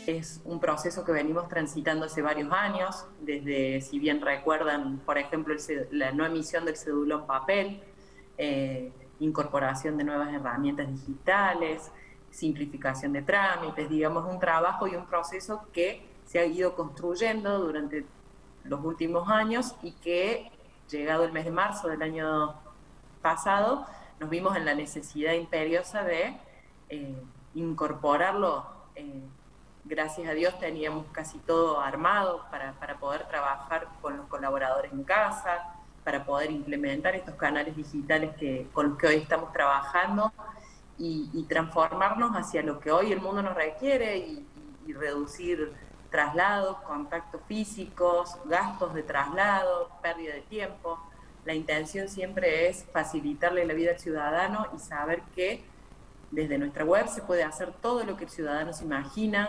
es un proceso que venimos transitando hace varios años, desde, si bien recuerdan, por ejemplo, la no emisión del cédula papel, incorporación de nuevas herramientas digitales, simplificación de trámites, digamos, un trabajo y un proceso que se ha ido construyendo durante los últimos años y que, llegado el mes de marzo del año pasado, nos vimos en la necesidad imperiosa de incorporarlo. Gracias a Dios teníamos casi todo armado para poder trabajar con los colaboradores en casa, para poder implementar estos canales digitales con los que hoy estamos trabajando y transformarnos hacia lo que hoy el mundo nos requiere y reducir traslados, contactos físicos, gastos de traslado, pérdida de tiempo. La intención siempre es facilitarle la vida al ciudadano y saber que desde nuestra web se puede hacer todo lo que el ciudadano se imagina.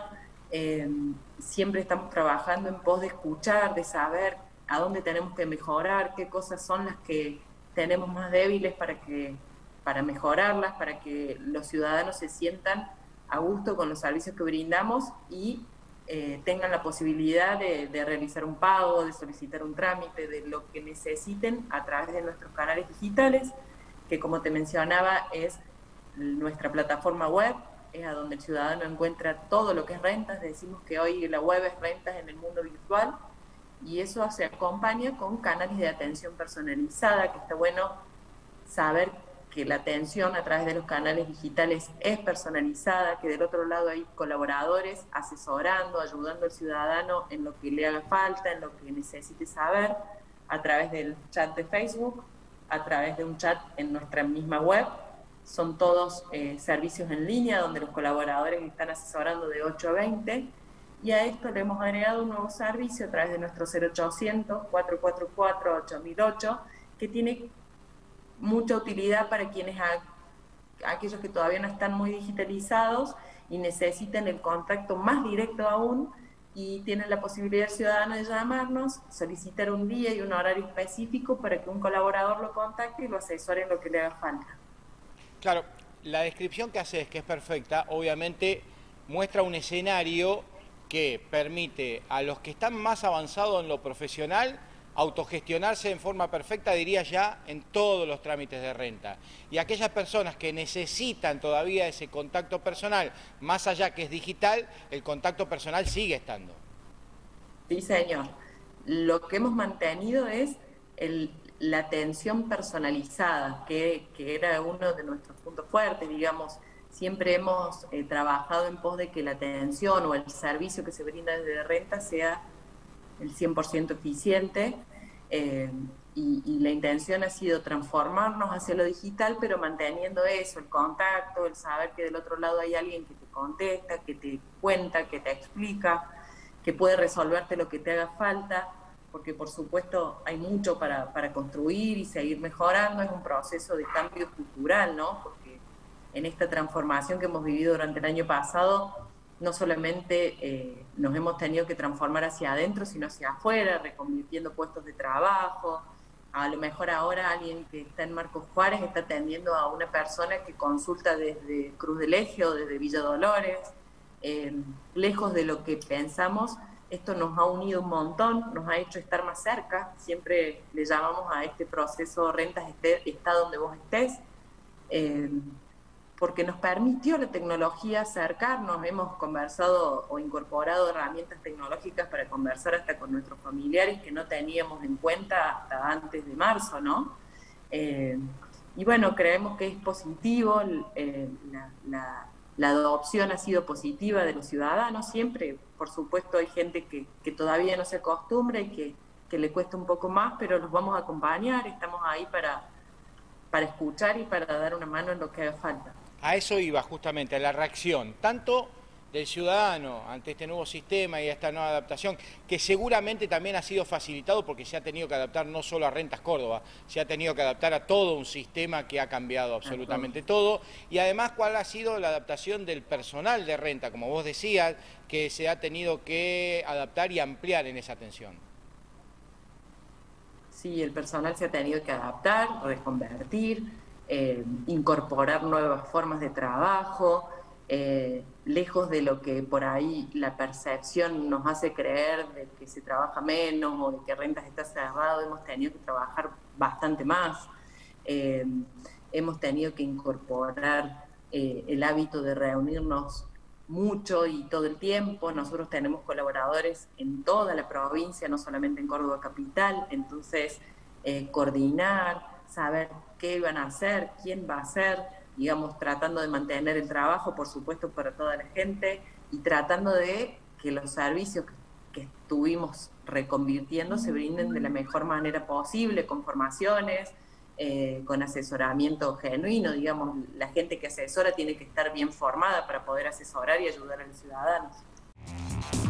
Siempre estamos trabajando en pos de escuchar, de saber a dónde tenemos que mejorar, qué cosas son las que tenemos más débiles para mejorarlas, para que los ciudadanos se sientan a gusto con los servicios que brindamos y tengan la posibilidad de realizar un pago, de solicitar un trámite, de lo que necesiten a través de nuestros canales digitales, que como te mencionaba es nuestra plataforma web, es a donde el ciudadano encuentra todo lo que es rentas. Decimos que hoy la web es rentas en el mundo virtual y eso se acompaña con canales de atención personalizada, que está bueno saber que la atención a través de los canales digitales es personalizada, que del otro lado hay colaboradores asesorando, ayudando al ciudadano en lo que le haga falta, en lo que necesite saber, a través del chat de Facebook, a través de un chat en nuestra misma web. Son todos servicios en línea donde los colaboradores están asesorando de 8 a 20 y a esto le hemos agregado un nuevo servicio a través de nuestro 0800-444-8008 que tiene mucha utilidad para aquellos que todavía no están muy digitalizados y necesitan el contacto más directo aún y tienen la posibilidad el ciudadano de llamarnos, solicitar un día y un horario específico para que un colaborador lo contacte y lo asesore en lo que le haga falta. Claro, la descripción que haces, que es perfecta, obviamente muestra un escenario que permite a los que están más avanzados en lo profesional autogestionarse en forma perfecta, diría ya, en todos los trámites de renta. Y aquellas personas que necesitan todavía ese contacto personal, más allá que es digital, el contacto personal sigue estando. Sí, señor. Lo que hemos mantenido es la atención personalizada, que era uno de nuestros puntos fuertes, digamos. Siempre hemos trabajado en pos de que la atención o el servicio que se brinda desde renta sea el 100% eficiente, y la intención ha sido transformarnos hacia lo digital, pero manteniendo eso, el contacto, el saber que del otro lado hay alguien que te contesta, que te cuenta, que te explica, que puede resolverte lo que te haga falta, porque por supuesto hay mucho para construir y seguir mejorando. Es un proceso de cambio cultural, ¿no? Porque en esta transformación que hemos vivido durante el año pasado, no solamente nos hemos tenido que transformar hacia adentro, sino hacia afuera, reconvirtiendo puestos de trabajo. A lo mejor ahora alguien que está en Marcos Juárez está atendiendo a una persona que consulta desde Cruz del Eje o desde Villa Dolores. Lejos de lo que pensamos, esto nos ha unido un montón, nos ha hecho estar más cerca. Siempre le llamamos a este proceso rentas está donde vos estés, porque nos permitió la tecnología acercarnos. Hemos conversado o incorporado herramientas tecnológicas para conversar hasta con nuestros familiares que no teníamos en cuenta hasta antes de marzo, ¿no? Y bueno, creemos que es positivo, la adopción ha sido positiva de los ciudadanos. Siempre, por supuesto, hay gente que todavía no se acostumbra y que le cuesta un poco más, pero los vamos a acompañar, estamos ahí para escuchar y para dar una mano en lo que haga falta. A eso iba justamente, a la reacción, tanto del ciudadano ante este nuevo sistema y a esta nueva adaptación, que seguramente también ha sido facilitado porque se ha tenido que adaptar no solo a Rentas Córdoba, se ha tenido que adaptar a todo un sistema que ha cambiado absolutamente todo, y además cuál ha sido la adaptación del personal de renta, como vos decías, que se ha tenido que adaptar y ampliar en esa atención. Sí, el personal se ha tenido que adaptar, reconvertir, incorporar nuevas formas de trabajo. lejos de lo que por ahí la percepción nos hace creer de que se trabaja menos o de que Rentas está cerrado, hemos tenido que trabajar bastante más. Hemos tenido que incorporar el hábito de reunirnos mucho y todo el tiempo. Nosotros tenemos colaboradores en toda la provincia, no solamente en Córdoba capital, entonces coordinar, saber qué van a hacer, quién va a hacer, digamos, tratando de mantener el trabajo, por supuesto, para toda la gente, y tratando de que los servicios que estuvimos reconvirtiendo se brinden de la mejor manera posible, con formaciones, con asesoramiento genuino. Digamos, la gente que asesora tiene que estar bien formada para poder asesorar y ayudar a los ciudadanos.